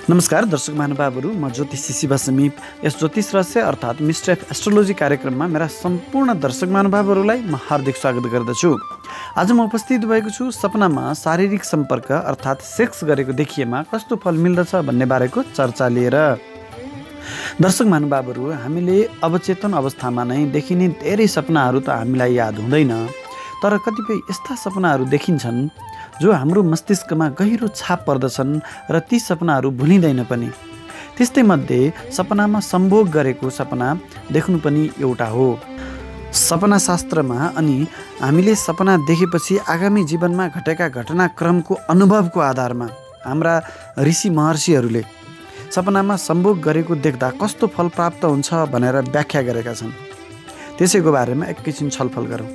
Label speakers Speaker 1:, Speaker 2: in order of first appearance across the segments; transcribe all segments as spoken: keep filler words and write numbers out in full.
Speaker 1: नमस्कार दर्शक महानुभावहरू, म ज्योतिषी शिव समीप यस ज्योतिष रहस्य अर्थात् मिस्ट्री अफ एस्ट्रोलोजी कार्यक्रममा मेरा सम्पूर्ण दर्शक महानुभावहरूलाई म हार्दिक स्वागत गर्दछु। आज म उपस्थित भएको छु सपनामा शारीरिक सम्पर्क अर्थात् सेक्स गरेको देखिएमा कस्तो फल मिल्दछ भन्ने बारेको चर्चा लिएर। दर्शक महानुभावहरू, हामीले अवचेतन अवस्थामा नै देखिने धेरै सपनाहरू त हामीलाई याद हुँदैन, तर कतिपय यस्ता सपनाहरू देखिन्छन् जो हाम्रो मस्तिष्कमा गहिरो छाप पर्दछन् र ती सपनाहरू भुलिँदैन पनि। त्यस्तै मध्ये सपनामा सम्भोग गरेको सपना देख्नु पनि एउटा हो। सपना शास्त्रमा अनि हामीले सपना देखेपछि आगामी जीवनमा घटेका घटनाक्रमको अनुभवको आधारमा हाम्रा ऋषि महर्षिहरूले सपनामा सम्भोग गरेको देख्दा कस्तो फल प्राप्त हुन्छ भनेर व्याख्या गरेका छन्। त्यसैको बारेमा एकैछिन छलफल गरौँ।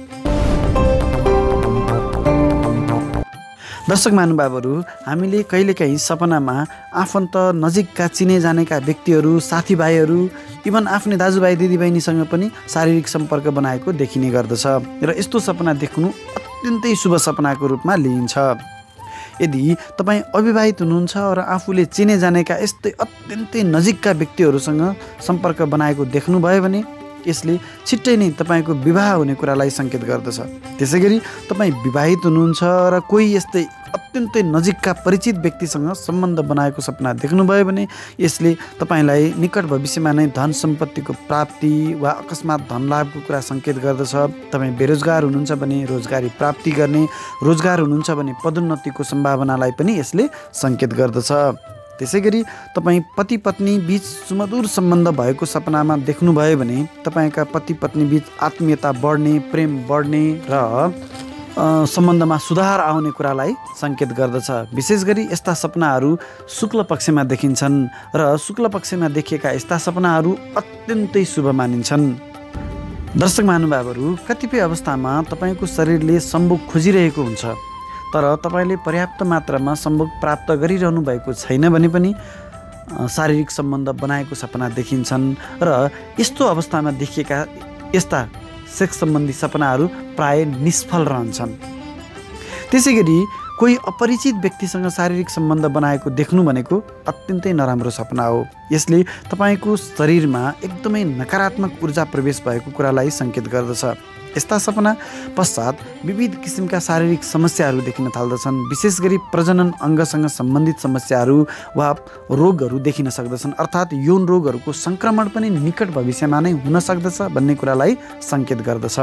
Speaker 1: दर्शक महानुभावहरू, हामीले कहिलेकाहीँ सपनामा आफन्त नजिकका चिने जानेका व्यक्तिहरू, साथीभाइहरू, इभन आफ्नै दाजुभाइ दिदीबहिनीसँग पनि शारीरिक सम्पर्क बनाएको देखिने गर्दछ र यस्तो सपना देख्नु अत्यन्तै शुभ सपनाको रूपमा लिइन्छ। यदि तपाईँ अविवाहित हुनुहुन्छ र आफूले चिने जानेका यस्तै अत्यन्तै नजिकका व्यक्तिहरूसँग सम्पर्क बनाएको देख्नुभयो भने यसले छिट्टै नै तपाईँको विवाह हुने कुरालाई सङ्केत गर्दछ। त्यसै गरी तपाईँ विवाहित हुनुहुन्छ र कोही यस्तै अत्यन्तै नजिकका परिचित व्यक्तिसँग सम्बन्ध बनाएको सपना देख्नुभयो भने यसले तपाईँलाई निकट भविष्यमा नै धन सम्पत्तिको प्राप्ति वा अकस्मात धन लाभको कुरा सङ्केत गर्दछ। तपाईँ बेरोजगार हुनुहुन्छ भने रोजगारी प्राप्ति गर्ने, रोजगार हुनुहुन्छ भने पदोन्नतिको सम्भावनालाई पनि यसले सङ्केत गर्दछ। त्यसै गरी तपाईँ पति पत्नी बीच सुमधुर सम्बन्ध भएको सपनामा देख्नुभयो भने तपाईँका पति पत्नी बीच आत्मीयता बढ्ने, प्रेम बढ्ने र सम्बन्धमा सुधार आउने कुरालाई सङ्केत गर्दछ। विशेष गरी यस्ता सपनाहरू शुक्ल पक्षमा देखिन्छन् र शुक्ल पक्षमा देखिएका यस्ता सपनाहरू अत्यन्तै शुभ मानिन्छन्। दर्शक महानुभावहरू, कतिपय अवस्थामा तपाईँको शरीरले सम्भोग खोजिरहेको हुन्छ तर तपाईँले पर्याप्त मात्रामा सम्भोग प्राप्त गरिरहनु भएको छैन भने पनि शारीरिक सम्बन्ध बनाएको सपना देखिन्छन् र यस्तो अवस्थामा देखिएका यस्ता सेक्स सम्बन्धी सपनाहरू प्राय निष्फल रहन्छन्। त्यसै गरी कोही अपरिचित व्यक्तिसँग शारीरिक सम्बन्ध बनाएको देख्नु भनेको अत्यन्तै नराम्रो सपना हो। यसले तपाईँको शरीरमा एकदमै नकारात्मक ऊर्जा प्रवेश भएको कुरालाई सङ्केत गर्दछ। यस्ता सपना पश्चात विविध किसिमका शारीरिक समस्याहरू देखिन थाल्दछन्। विशेष गरी प्रजनन अङ्गसँग सम्बन्धित समस्याहरू वा रोगहरू देखिन सक्दछन्, अर्थात् यौन रोगहरूको सङ्क्रमण पनि निकट भविष्यमा नै हुन सक्दछ भन्ने कुरालाई सङ्केत गर्दछ।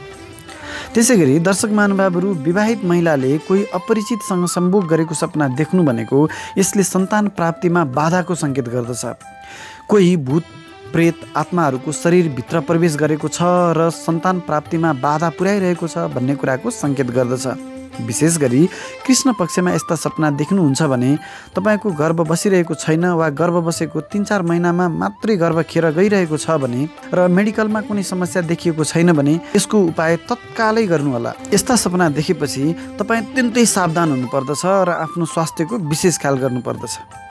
Speaker 1: त्यसै गरी दर्शक महानुभावहरू, विवाहित महिलाले कोही अपरिचितसँग सम्भोग गरेको सपना देख्नु भनेको यसले सन्तान प्राप्तिमा बाधाको सङ्केत गर्दछ। कोही भूत प्रेत आत्माहरूको शरीरभित्र प्रवेश गरेको छ र सन्तान प्राप्तिमा बाधा पुर्याइरहेको छ भन्ने कुराको सङ्केत गर्दछ। विशेष गरी कृष्ण पक्षमा यस्ता सपना देख्नुहुन्छ भने तपाईँको गर्भ बसिरहेको छैन वा गर्भ बसेको तिन चार महिनामा मात्रै गर्भ खेर गइरहेको छ भने र मेडिकलमा कुनै समस्या देखिएको छैन भने यसको उपाय तत्कालै गर्नुहोला। यस्ता सपना देखेपछि तपाईँ अत्यन्तै सावधान हुनुपर्दछ र आफ्नो स्वास्थ्यको विशेष ख्याल गर्नुपर्दछ।